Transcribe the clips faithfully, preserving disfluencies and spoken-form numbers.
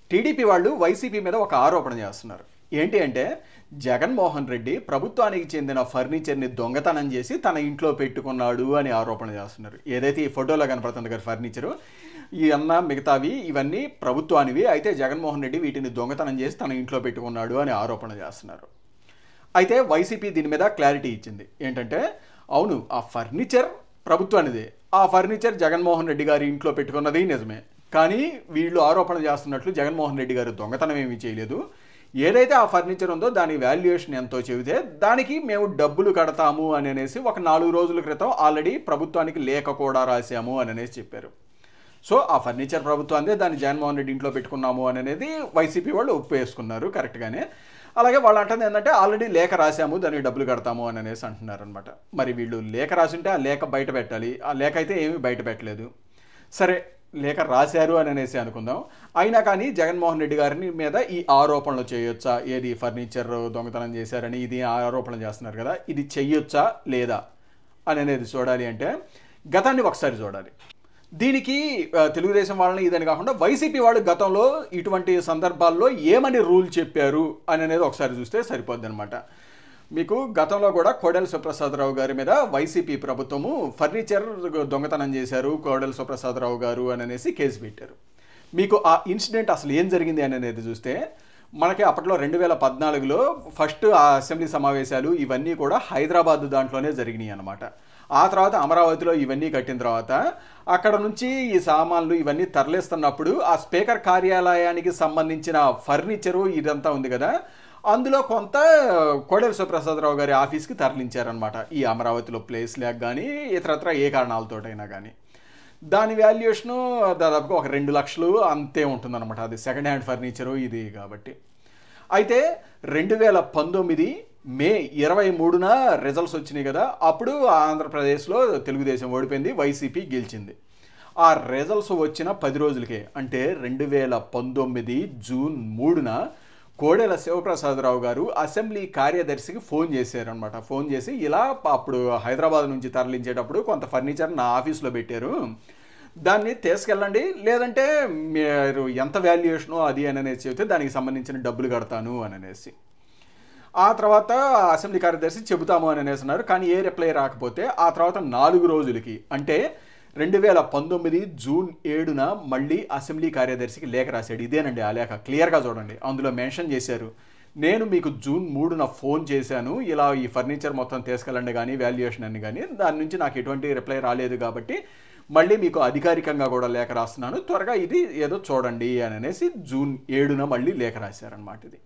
TDP వాళ్ళు YCP మీద ఒక ఆరోపణ చేస్తున్నారు. ఏంటి అంటే జగన్మోహన్ రెడ్డి ప్రభుత్వానికి చెందిన ఫర్నిచర్ని దొంగతనం చేసి తన ఇంట్లో పెట్టుకున్నాడు అని ఆరోపణ చేస్తున్నారు. ఏదైతే ఈ ఫోటోలో కనపడుతుంది కదా ఫర్నిచరు, ఈ అన్న మిగతావి ఇవన్నీ ప్రభుత్వానివి, అయితే జగన్మోహన్ రెడ్డి వీటిని దొంగతనం చేసి తన ఇంట్లో పెట్టుకున్నాడు అని ఆరోపణ చేస్తున్నారు. అయితే వైసీపీ దీని మీద క్లారిటీ ఇచ్చింది. ఏంటంటే అవును, ఆ ఫర్నిచర్ ప్రభుత్వానిదే, ఆ ఫర్నిచర్ జగన్మోహన్ రెడ్డి గారి ఇంట్లో పెట్టుకున్నది నిజమే, కానీ వీళ్ళు ఆరోపణ చేస్తున్నట్లు జగన్మోహన్ రెడ్డి గారు దొంగతనం ఏమీ చేయలేదు. ఏదైతే ఆ ఫర్నిచర్ ఉందో దాని వాల్యుయేషన్ ఎంతో చెబితే దానికి మేము డబ్బులు కడతాము అని అనేసి ఒక నాలుగు రోజుల క్రితం ఆల్రెడీ ప్రభుత్వానికి లేఖ కూడా రాసాము అని అనేసి చెప్పారు. సో ఆ ఫర్నిచర్ ప్రభుత్వాన్ని దాన్ని జగన్మోహన్ రెడ్డి ఇంట్లో పెట్టుకున్నాము అని అనేది వైసీపీ వాళ్ళు ఒప్పేసుకున్నారు కరెక్ట్గానే. అలాగే వాళ్ళు అంటుంది ఏంటంటే ఆల్రెడీ లేఖ రాసాము దానికి డబ్బులు కడతాము అని అనేసి అంటున్నారు అనమాట. మరి వీళ్ళు లేఖ రాసింటే ఆ లేఖ బయట పెట్టాలి, ఆ లేఖ అయితే ఏమీ బయట పెట్టలేదు. సరే లేఖ రాశారు అని అనేసి అనుకుందాం. అయినా కానీ జగన్మోహన్ రెడ్డి గారిని మీద ఈ ఆరోపణలు చేయొచ్చా, ఏది ఫర్నిచర్ దొంగతనం చేశారని ఇది ఆరోపణలు చేస్తున్నారు కదా, ఇది చెయ్యొచ్చా లేదా అని అనేది చూడాలి అంటే గతాన్ని ఒకసారి చూడాలి. దీనికి తెలుగుదేశం వాళ్ళని ఇదని కాకుండా వైసీపీ వాళ్ళు గతంలో ఇటువంటి సందర్భాల్లో ఏమని రూల్ చెప్పారు అని అనేది ఒకసారి చూస్తే సరిపోద్ది అనమాట. మీకు గతంలో కూడా కోడెల శివప్రసాదరావు గారి మీద వైసీపీ ప్రభుత్వము ఫర్నిచర్ దొంగతనం చేశారు కోడెల శివప్రసాదరావు గారు అని అనేసి కేసు పెట్టారు. మీకు ఆ ఇన్సిడెంట్ అసలు ఏం జరిగింది అని అనేది చూస్తే మనకి అప్పట్లో రెండు వేల పద్నాలుగులో ఫస్ట్ ఆ అసెంబ్లీ సమావేశాలు ఇవన్నీ కూడా హైదరాబాద్ దాంట్లోనే జరిగినాయి అనమాట. ఆ తర్వాత అమరావతిలో ఇవన్నీ కట్టిన తర్వాత అక్కడ నుంచి ఈ సామాన్లు ఇవన్నీ తరలిస్తున్నప్పుడు ఆ స్పీకర్ కార్యాలయానికి సంబంధించిన ఫర్నిచరు ఇదంతా ఉంది కదా, అందులో కొంత కోడెల శివప్రసాదరావు గారి ఆఫీస్కి తరలించారనమాట. ఈ అమరావతిలో ప్లేస్ లేక కానీ ఇతరత్ర ఏ కారణాలతోటైనా కానీ దాని వాల్యుయేషను దాదాపుగా ఒక రెండు లక్షలు అంతే ఉంటుందన్నమాట. అది సెకండ్ హ్యాండ్ ఫర్నిచరు ఇది కాబట్టి. అయితే రెండు వేల పంతొమ్మిది మే ఇరవై మూడున రిజల్ట్స్ వచ్చినాయి కదా, అప్పుడు ఆంధ్రప్రదేశ్లో తెలుగుదేశం ఓడిపోయింది, వైసీపీ గెలిచింది. ఆ రిజల్ట్స్ వచ్చిన పది రోజులకే అంటే రెండు వేల పంతొమ్మిది జూన్ మూడున కోడెల శివప్రసాదరావు గారు అసెంబ్లీ కార్యదర్శికి ఫోన్ చేశారనమాట. ఫోన్ చేసి ఇలా అప్పుడు హైదరాబాద్ నుంచి తరలించేటప్పుడు కొంత ఫర్నిచర్ నా ఆఫీస్లో పెట్టారు, దాన్ని తీసుకెళ్ళండి, లేదంటే మీరు ఎంత వాల్యుయేషనో అది అని అనేసి చెబితే దానికి సంబంధించిన డబ్బులు కడతాను అని అనేసి. ఆ తర్వాత అసెంబ్లీ కార్యదర్శి చెబుతాము అని అనేసి అన్నారు, కానీ ఏ రిప్లై రాకపోతే ఆ తర్వాత నాలుగు రోజులకి అంటే రెండు వేల పంతొమ్మిది జూన్ ఏడున మళ్ళీ అసెంబ్లీ కార్యదర్శికి లేఖ రాశాడు. ఇదేనండి ఆ లేఖ, క్లియర్గా చూడండి. అందులో మెన్షన్ చేశారు, నేను మీకు జూన్ మూడున ఫోన్ చేశాను, ఇలా ఈ ఫర్నిచర్ మొత్తం తీసుకెళ్ళండి కానీ వాల్యుయేషన్ అని కానీ, దాని నుంచి నాకు ఎటువంటి రిప్లై రాలేదు కాబట్టి మళ్ళీ మీకు అధికారికంగా కూడా లేఖ రాస్తున్నాను, త్వరగా ఇది ఏదో చూడండి అని అనేసి జూన్ ఏడున మళ్ళీ లేఖ రాశారనమాట. ఇది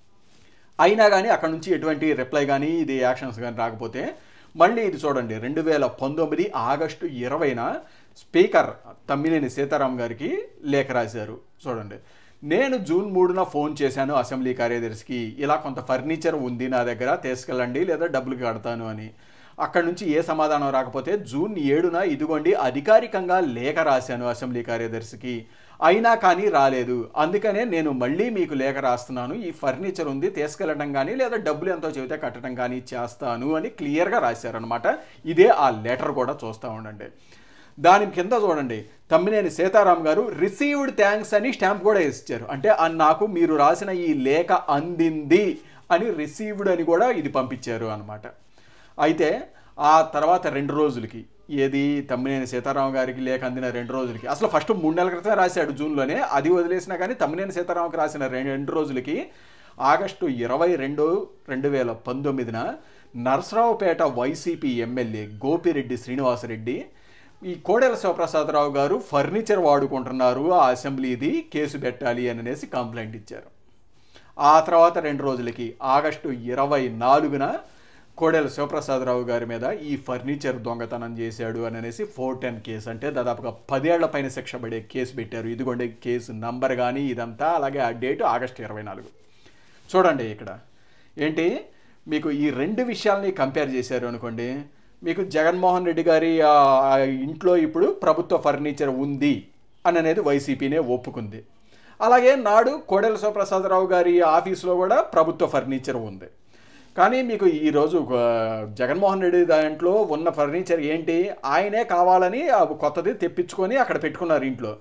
అయినా కానీ అక్కడ నుంచి ఎటువంటి రిప్లై కానీ ఇది యాక్షన్స్ కానీ రాకపోతే మళ్ళీ ఇది చూడండి, రెండు వేల పంతొమ్మిది ఆగస్టు ఇరవైన స్పీకర్ తమ్మినేని సీతారాం గారికి లేఖ రాశారు. చూడండి, నేను జూన్ మూడున ఫోన్ చేశాను అసెంబ్లీ కార్యదర్శికి, ఇలా కొంత ఫర్నిచర్ ఉంది నా దగ్గర తీసుకెళ్ళండి లేదా డబ్బులు కడతాను అని. అక్కడి నుంచి ఏ సమాధానం రాకపోతే జూన్ ఏడున ఇదిగోండి అధికారికంగా లేఖ రాశాను అసెంబ్లీ కార్యదర్శికి, అయినా కానీ రాలేదు, అందుకనే నేను మళ్ళీ మీకు లేఖ రాస్తున్నాను, ఈ ఫర్నిచర్ ఉంది తీసుకెళ్ళడం కానీ లేదా డబ్బులు ఎంతో చెబితే కట్టడం కానీ చేస్తాను అని క్లియర్గా రాశారనమాట. ఇదే ఆ లెటర్ కూడా చూస్తూ ఉండండి. దాని కింద చూడండి, తమ్మినేని సీతారాం గారు రిసీవ్డ్ థ్యాంక్స్ అని స్టాంప్ కూడా ఇచ్చారు. అంటే నాకు మీరు రాసిన ఈ లేఖ అందింది అని రిసీవ్డ్ అని కూడా ఇది పంపించారు అనమాట. అయితే ఆ తర్వాత రెండు రోజులకి ఏది తమ్మినేని సీతారాం గారికి లేఖ అందిన రెండు రోజులకి, అసలు ఫస్ట్ మూడు నెలల క్రితమే రాశాడు జూన్లోనే, అది వదిలేసినా కానీ తమ్మినేని సీతారాంకి రాసిన రెండు రెండు రోజులకి ఆగస్టు ఇరవై రెండు రెండు వేల పంతొమ్మిదిన నరసరావుపేట వైసీపీ ఎమ్మెల్యే గోపిరెడ్డి శ్రీనివాసరెడ్డి ఈ కోడెల శివప్రసాదరావు గారు ఫర్నిచర్ వాడుకుంటున్నారు ఆ అసెంబ్లీది, కేసు పెట్టాలి అని అనేసి కంప్లైంట్ ఇచ్చారు. ఆ తర్వాత రెండు రోజులకి ఆగస్టు ఇరవై నాలుగున కోడెల శివప్రసాదరావు గారి మీద ఈ ఫర్నిచర్ దొంగతనం చేశాడు అని అనేసి ఫోర్ టెన్ కేసు, అంటే దాదాపుగా పదేళ్ల పైన శిక్ష పడే కేసు పెట్టారు. ఇదిగోండి కేసు నంబర్ కానీ ఇదంతా, అలాగే ఆ డేటు ఆగస్టు ఇరవై నాలుగు. చూడండి ఇక్కడ ఏంటి, మీకు ఈ రెండు విషయాల్ని కంపేర్ చేశారు అనుకోండి, మీకు జగన్మోహన్ రెడ్డి గారి ఇంట్లో ఇప్పుడు ప్రభుత్వ ఫర్నిచర్ ఉంది అని అనేది వైసీపీనే ఒప్పుకుంది. అలాగే నాడు కోడెల శివప్రసాదరావు గారి ఆఫీసులో కూడా ప్రభుత్వ ఫర్నిచర్ ఉంది. కానీ మీకు ఈరోజు జగన్మోహన్ రెడ్డి దాంట్లో ఉన్న ఫర్నిచర్ ఏంటి, ఆయనే కావాలని కొత్తది తెప్పించుకొని అక్కడ పెట్టుకున్నారు ఇంట్లో.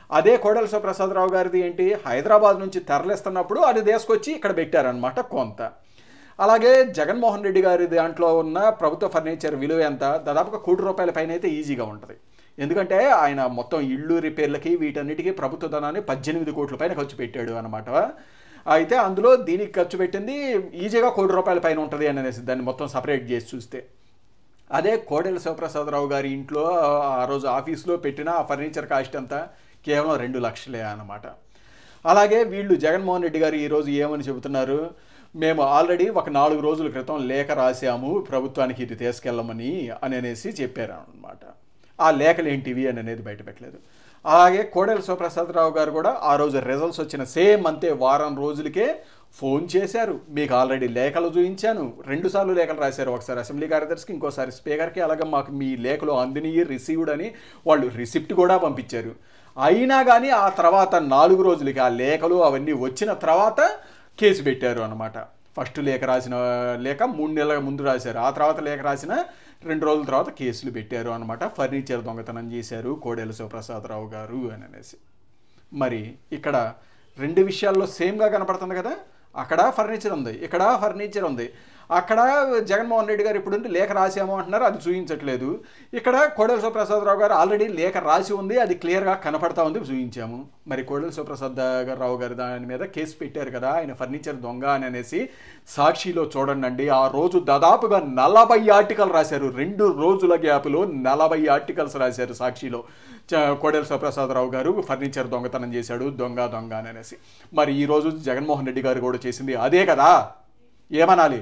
అదే కోడెల శివప్రసాదరావు గారిది ఏంటి, హైదరాబాద్ నుంచి తరలిస్తున్నప్పుడు అది తీసుకొచ్చి ఇక్కడ పెట్టారనమాట కొంత. అలాగే జగన్మోహన్ రెడ్డి గారి దాంట్లో ఉన్న ప్రభుత్వ ఫర్నిచర్ విలువ ఎంత, దాదాపుగా కోటి రూపాయల పైన అయితే ఈజీగా ఉంటుంది. ఎందుకంటే ఆయన మొత్తం ఇళ్ళు రిపేర్లకి వీటన్నిటికీ ప్రభుత్వ ధనాన్ని పద్దెనిమిది కోట్ల పైన ఖర్చు పెట్టాడు అనమాట. అయితే అందులో దీనికి ఖర్చు పెట్టింది ఈజీగా కోటి రూపాయల పైన ఉంటుంది అని అనేసి దాన్ని మొత్తం సపరేట్ చేసి చూస్తే. అదే కోడెల శివప్రసాదరావు గారి ఇంట్లో ఆ రోజు ఆఫీస్లో పెట్టిన ఆ ఫర్నిచర్ కాస్ట్ అంతా కేవలం రెండు లక్షలే అన్నమాట. అలాగే వీళ్ళు జగన్మోహన్ రెడ్డి గారు ఈరోజు ఏమని చెబుతున్నారు, మేము ఆల్రెడీ ఒక నాలుగు రోజుల క్రితం లేఖ రాసాము ప్రభుత్వానికి ఇది తీసుకెళ్ళమని అని అనేసి చెప్పారు అనమాట. ఆ లేఖలు ఏంటివి అని అనేది బయటపెట్టలేదు. అలాగే కోడెల శివప్రసాదరావు గారు కూడా ఆ రోజు రిజల్ట్స్ వచ్చిన సేమ్ అంతే వారం రోజులకే ఫోన్ చేశారు, మీకు ఆల్రెడీ లేఖలు చూపించాను, రెండుసార్లు లేఖలు రాశారు, ఒకసారి అసెంబ్లీ కార్యదర్శికి ఇంకోసారి స్పీకర్కి, అలాగే మాకు మీ లేఖలు అందినయి రిసీవ్డ్ అని వాళ్ళు రిసిప్ట్ కూడా పంపించారు. అయినా కానీ ఆ తర్వాత నాలుగు రోజులకి ఆ లేఖలు అవన్నీ వచ్చిన తర్వాత కేసు పెట్టారు అనమాట. ఫస్ట్ లేఖ రాసిన లేఖ మూడు నెలల ముందు రాశారు, ఆ తర్వాత లేఖ రాసిన రెండు రోజుల తర్వాత కేసులు పెట్టారు అనమాట. ఫర్నిచర్ దొంగతనం చేశారు కోడెల శివప్రసాదరావు గారు అని అనేసి. మరి ఇక్కడ రెండు విషయాల్లో సేమ్గా కనపడుతుంది కదా, అక్కడ ఫర్నిచర్ ఉంది, ఇక్కడ ఫర్నిచర్ ఉంది. అక్కడ జగన్మోహన్ రెడ్డి గారు ఇప్పుడు లేఖ రాసాము అంటున్నారు, అది చూపించట్లేదు. ఇక్కడ కోడెల శివప్రసాదరావు గారు ఆల్రెడీ లేఖ రాసి ఉంది, అది క్లియర్గా కనపడతా ఉంది, చూపించాము. మరి కోడెల శివప్రసాదరావు గారు దాని మీద కేసు పెట్టారు కదా, ఆయన ఫర్నిచర్ దొంగ అని అనేసి. సాక్షిలో చూడండి, ఆ రోజు దాదాపుగా నలభై ఆర్టికల్ రాశారు, రెండు రోజుల గ్యాప్లో నలభై ఆర్టికల్స్ రాశారు సాక్షిలో. కోడెల శివప్రసాదరావు గారు ఫర్నిచర్ దొంగతనం చేశాడు, దొంగ దొంగ అని అనేసి. మరి ఈరోజు జగన్మోహన్ రెడ్డి గారు కూడా చేసింది అదే కదా, ఏమనాలి?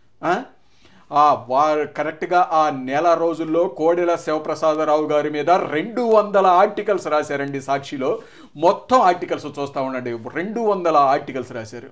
వా కరెక్ట్గా ఆ నెల రోజుల్లో కోడెల శివప్రసాదరావు గారి మీద రెండు వందల ఆర్టికల్స్ రాశారండి సాక్షిలో. మొత్తం ఆర్టికల్స్ చూస్తూ ఉండండి, రెండు వందల ఆర్టికల్స్ రాశారు.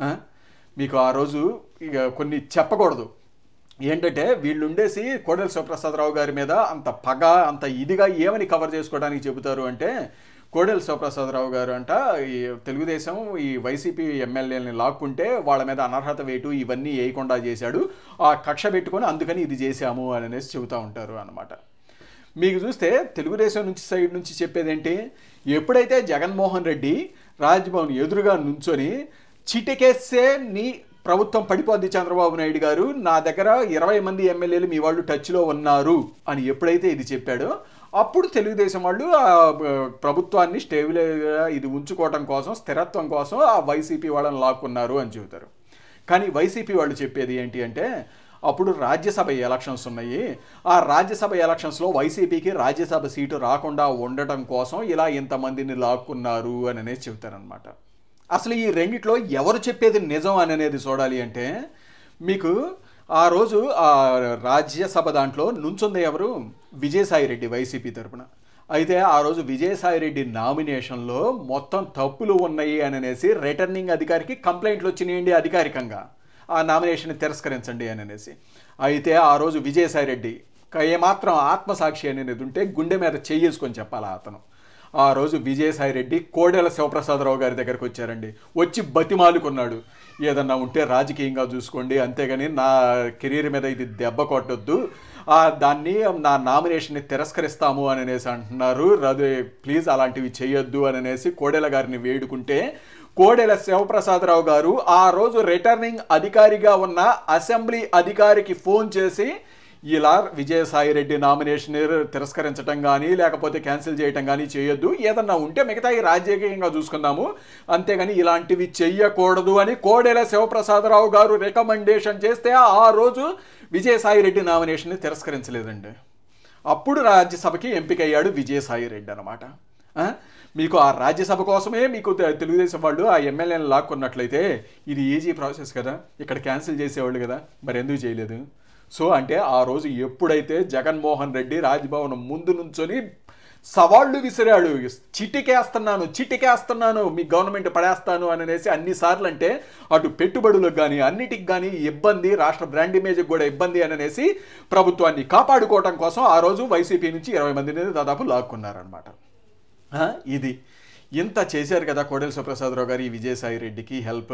మీకు ఆ రోజు ఇక కొన్ని చెప్పకూడదు, ఏంటంటే వీళ్ళు ఉండేసి కోడెల శివప్రసాదరావు గారి మీద అంత పగ అంత ఇదిగా ఏమని కవర్ చేసుకోవడానికి చెబుతారు అంటే, కోడెల శివప్రసాదరావు గారు అంట ఈ తెలుగుదేశం ఈ వైసీపీ ఎమ్మెల్యేలని లాక్కుంటే వాళ్ళ మీద అనర్హత వేటు ఇవన్నీ వేయకుండా చేశాడు, ఆ కక్ష పెట్టుకొని అందుకని ఇది చేశాము అని అనేసి చెబుతూ ఉంటారు అన్నమాట. మీకు చూస్తే తెలుగుదేశం నుంచి సైడ్ నుంచి చెప్పేది ఏంటి, ఎప్పుడైతే జగన్మోహన్ రెడ్డి రాజ్భవన్ ఎదురుగా నుంచొని చిటికేస్తే నీ ప్రభుత్వం పడిపోద్ది చంద్రబాబు నాయుడు గారు, నా దగ్గర ఇరవై మంది ఎమ్మెల్యేలు మీ వాళ్ళు టచ్లో ఉన్నారు అని ఎప్పుడైతే ఇది చెప్పాడో అప్పుడు తెలుగుదేశం వాళ్ళు ప్రభుత్వాన్ని స్టేబుల్గా ఇది ఉంచుకోవడం కోసం స్థిరత్వం కోసం ఆ వైసీపీ వాళ్ళని లాక్కున్నారు అని చెబుతారు. కానీ వైసీపీ వాళ్ళు చెప్పేది ఏంటి అంటే, అప్పుడు రాజ్యసభ ఎలక్షన్స్ ఉన్నాయి, ఆ రాజ్యసభ ఎలక్షన్స్లో వైసీపీకి రాజ్యసభ సీటు రాకుండా ఉండటం కోసం ఇలా ఇంతమందిని లాక్కున్నారు అని అనేది చెబుతారనమాట. అసలు ఈ రెండిట్లో ఎవరు చెప్పేది నిజం అని అనేది చూడాలి అంటే, మీకు ఆ రోజు ఆ రాజ్యసభ దాంట్లో నుంచుంది ఎవరు, విజయసాయిరెడ్డి వైసీపీ తరపున. అయితే ఆ రోజు విజయసాయిరెడ్డి నామినేషన్లో మొత్తం తప్పులు ఉన్నాయి అని అనేసి రిటర్నింగ్ అధికారికి కంప్లైంట్లు వచ్చినాయండి అధికారికంగా, ఆ నామినేషన్ తిరస్కరించండి అని అనేసి. అయితే ఆ రోజు విజయసాయిరెడ్డి ఏమాత్రం ఆత్మసాక్షి అనేది ఉంటే గుండె మీద చేసుకొని చెప్పాలా అతను. ఆ రోజు విజయసాయిరెడ్డి కోడెల శివప్రసాదరావు గారి దగ్గరికి వచ్చారండి, వచ్చి బతిమాలుకున్నాడు, ఏదన్నా ఉంటే రాజకీయంగా చూసుకోండి, అంతేగాని నా కెరీర్ మీద ఇది దెబ్బ కొట్టొద్దు, దాన్ని నా నామినేషన్ని తిరస్కరిస్తాము అని అనేసి అంటున్నారు, అదే ప్లీజ్ అలాంటివి చేయొద్దు అని అనేసి కోడెల గారిని వేడుకుంటే, కోడెల శివప్రసాదరావు గారు ఆ రోజు రిటర్నింగ్ అధికారిగా ఉన్న అసెంబ్లీ అధికారికి ఫోన్ చేసి ఇలా విజయసాయిరెడ్డి నామినేషన్ తిరస్కరించడం కానీ లేకపోతే క్యాన్సిల్ చేయటం కానీ చేయొద్దు, ఏదన్నా ఉంటే మిగతా ఈ రాజకీయంగా చూసుకుందాము, అంతేగాని ఇలాంటివి చెయ్యకూడదు అని కోడెల శివప్రసాదరావు గారు రికమెండేషన్ చేస్తే ఆ రోజు విజయసాయిరెడ్డి నామినేషన్ని తిరస్కరించలేదండి. అప్పుడు రాజ్యసభకి ఎంపికయ్యాడు విజయసాయిరెడ్డి అనమాట. మీకు ఆ రాజ్యసభ కోసమే మీకు తెలుగుదేశం వాళ్ళు ఆ ఎమ్మెల్యేని లాక్కున్నట్లయితే ఇది ఈజీ ప్రాసెస్ కదా, ఇక్కడ క్యాన్సిల్ చేసేవాళ్ళు కదా, మరి ఎందుకు చేయలేదు? సో అంటే ఆ రోజు ఎప్పుడైతే జగన్మోహన్ రెడ్డి రాజ్భవన్ ముందు నుంచొని సవాళ్ళు విసిరాడు, చిటికేస్తున్నాను చిటికేస్తున్నాను మీ గవర్నమెంట్ పడేస్తాను అని అనేసి అన్నిసార్లు, అంటే అటు పెట్టుబడులకు కానీ అన్నిటికి కానీ ఇబ్బంది, రాష్ట్ర బ్రాండ్ ఇమేజ్కి కూడా ఇబ్బంది అని అనేసి ప్రభుత్వాన్ని కాపాడుకోవటం కోసం ఆ రోజు వైసీపీ నుంచి ఇరవై మందిని దాదాపు లాక్కున్నారనమాట. ఇది ఇంత చేశారు కదా కోడెల శివప్రసాదరావు గారు ఈ విజయసాయి రెడ్డికి హెల్ప్.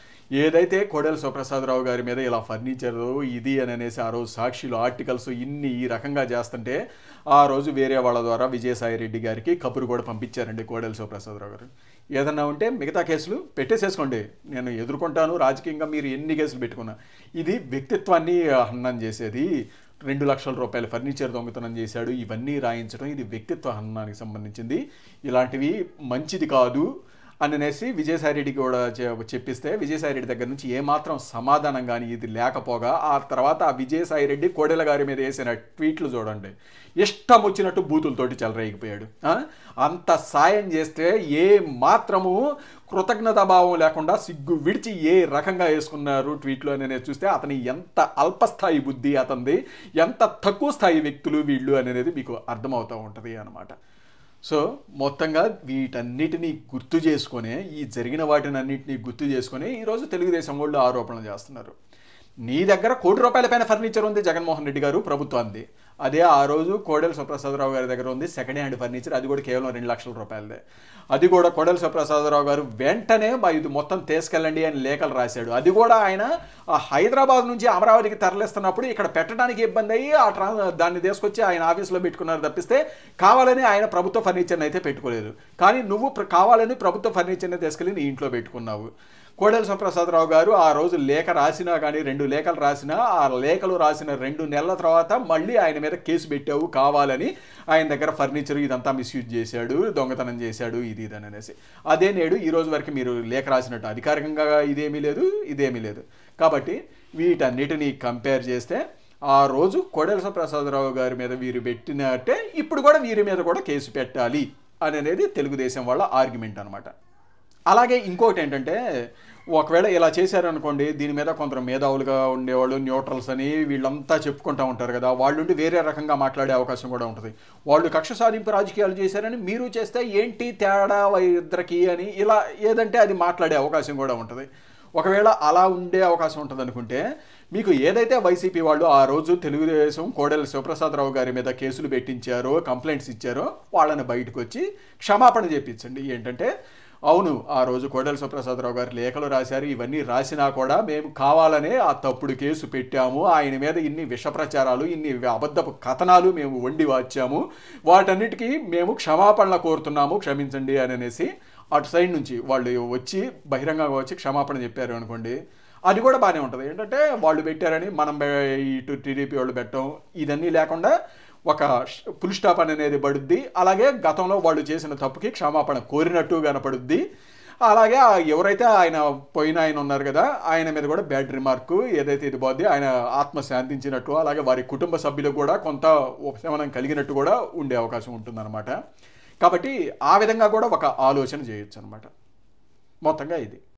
ఏదైతే కోడెల శివప్రసాదరావు గారి మీద ఇలా ఫర్నిచర్ ఇది అని అనేసి ఆ రోజు సాక్షిలో ఆర్టికల్స్ ఇన్ని ఈ రకంగా చేస్తుంటే ఆ రోజు వేరే వాళ్ళ ద్వారా విజయసాయి రెడ్డి గారికి కబురు కూడా పంపించారండి కోడెల శివప్రసాదరావు గారు. ఏదన్నా ఉంటే మిగతా కేసులు పెట్టేసేసుకోండి, నేను ఎదుర్కొంటాను రాజకీయంగా, మీరు ఎన్ని కేసులు పెట్టుకున్నా. ఇది వ్యక్తిత్వాన్ని హననం చేసేది. రెండు లక్షల రూపాయల ఫర్నిచర్ దొంగతనం చేశాడు, ఇవన్నీ రాయించడం ఇది వ్యక్తిత్వ హననానికి సంబంధించింది, ఇలాంటివి మంచిది కాదు అని అనేసి విజయసాయి రెడ్డికి కూడా చెప్పిస్తే విజయసాయి రెడ్డి దగ్గర నుంచి ఏమాత్రం సమాధానం కానీ ఇది లేకపోగా ఆ తర్వాత ఆ విజయసాయి రెడ్డి కోడెల గారి మీద వేసిన ట్వీట్లు చూడండి, ఇష్టం వచ్చినట్టు బూతులతోటి చెలరేగిపోయాడు. అంత సాయం చేస్తే ఏ మాత్రము కృతజ్ఞతాభావం లేకుండా సిగ్గు విడిచి ఏ రకంగా వేసుకున్నారు ట్వీట్లు అనేది చూస్తే అతని ఎంత అల్పస్థాయి బుద్ధి అతనిది, ఎంత తక్కువ స్థాయి వ్యక్తులు వీళ్ళు అనేది మీకు అర్థమవుతూ ఉంటుంది అన్నమాట. సో మొత్తంగా వీటన్నిటినీ గుర్తు చేసుకొని ఈ జరిగిన వాటిని అన్నింటినీ గుర్తు చేసుకొని ఈరోజు తెలుగుదేశం వాళ్ళు ఆరోపణలు చేస్తున్నారు. నీ దగ్గర కోటి రూపాయల పైన ఫర్నిచర్ ఉంది జగన్మోహన్ రెడ్డి గారు ప్రభుత్వాన్ని, అదే ఆ రోజు కోడెల శివప్రసాదరావు గారి దగ్గర ఉంది సెకండ్ హ్యాండ్ ఫర్నిచర్, అది కూడా కేవలం రెండు లక్షల రూపాయలదే. అది కూడా కోడెల శివప్రసాదరావు గారు వెంటనే ఇది మొత్తం తీసుకెళ్ళండి అని లేఖలు రాశాడు. అది కూడా ఆయన హైదరాబాద్ నుంచి అమరావతికి తరలిస్తున్నప్పుడు ఇక్కడ పెట్టడానికి ఇబ్బంది అయ్యి ఆ ట్రా దాన్ని తీసుకొచ్చి ఆయన ఆఫీస్లో పెట్టుకున్నారు తప్పిస్తే కావాలని ఆయన ప్రభుత్వ ఫర్నిచర్ని అయితే పెట్టుకోలేదు. కానీ నువ్వు కావాలని ప్రభుత్వ ఫర్నిచర్ని తీసుకెళ్ళి నీ ఇంట్లో పెట్టుకున్నావు. కోడెల శివప్రసాదరావు గారు ఆ రోజు లేఖ రాసినా కానీ రెండు లేఖలు రాసినా ఆ లేఖలు రాసిన రెండు నెలల తర్వాత మళ్ళీ ఆయన మీద కేసు పెట్టావు కావాలని, ఆయన దగ్గర ఫర్నిచర్ ఇదంతా మిస్యూజ్ చేశాడు, దొంగతనం చేశాడు, ఇది ఇదని అనేసి. అదే నేడు ఈ రోజు వరకు మీరు లేఖ రాసినట్టు అధికారికంగా ఇదేమీ లేదు, ఇదేమీ లేదు. కాబట్టి వీటన్నిటినీ కంపేర్ చేస్తే ఆ రోజు కోడెల శివప్రసాదరావు గారి మీద వీరు పెట్టినట్టే ఇప్పుడు కూడా వీరి మీద కూడా కేసు పెట్టాలి అని అనేది తెలుగుదేశం వాళ్ళ ఆర్గ్యుమెంట్ అనమాట. అలాగే ఇంకోటి ఏంటంటే ఒకవేళ ఇలా చేశారనుకోండి, దీని మీద కొందరు మేధావులుగా ఉండేవాళ్ళు న్యూట్రల్స్ అని వీళ్ళంతా చెప్పుకుంటూ ఉంటారు కదా, వాళ్ళుండి వేరే రకంగా మాట్లాడే అవకాశం కూడా ఉంటుంది. వాళ్ళు కక్ష సాధింపు రాజకీయాలు చేశారని మీరు చేస్తే ఏంటి తేడా ఇద్దరికి అని ఇలా ఏదంటే అది మాట్లాడే అవకాశం కూడా ఉంటుంది. ఒకవేళ అలా ఉండే అవకాశం ఉంటుంది అనుకుంటే మీకు ఏదైతే వైసీపీ వాళ్ళు ఆ రోజు తెలుగుదేశం కోడెల శివప్రసాదరావు గారి మీద కేసులు పెట్టించారో కంప్లైంట్స్ ఇచ్చారో వాళ్ళని బయటకు వచ్చి క్షమాపణ చేయించండి. ఏంటంటే అవును ఆ రోజు కోడెల శివప్రసాదరావు గారు లేఖలు రాశారు, ఇవన్నీ రాసినా కూడా మేము కావాలనే ఆ తప్పుడు కేసు పెట్టాము, ఆయన మీద ఇన్ని విష ప్రచారాలు ఇన్ని అబద్ధపు కథనాలు మేము వండి వచ్చాము, వాటన్నిటికీ మేము క్షమాపణలు కోరుతున్నాము, క్షమించండి అని అనేసి అటు సైడ్ నుంచి వాళ్ళు వచ్చి బహిరంగంగా వచ్చి క్షమాపణ చెప్పారు అనుకోండి, అది కూడా బాగానే ఉంటుంది. ఏంటంటే వాళ్ళు పెట్టారని మనం ఇటు టీడీపీ వాళ్ళు పెట్టడం ఇదన్నీ లేకుండా ఒక ఫుల్ స్టాప్ అనేది పడుద్ది. అలాగే గతంలో వాళ్ళు చేసిన తప్పుకి క్షమాపణ కోరినట్టు కనపడుద్ది. అలాగే ఎవరైతే ఆయన పోయిన ఆయన ఉన్నారు కదా ఆయన మీద కూడా బ్యాడ్ రిమార్కు ఏదైతే ఇది పోద్ది, ఆయన ఆత్మ శాంతించినట్టు అలాగే వారి కుటుంబ సభ్యులకు కూడా కొంత ఉపశమనం కలిగినట్టు కూడా ఉండే అవకాశం ఉంటుందన్నమాట. కాబట్టి ఆ విధంగా కూడా ఒక ఆలోచన చేయొచ్చు అనమాట. మొత్తంగా ఇది.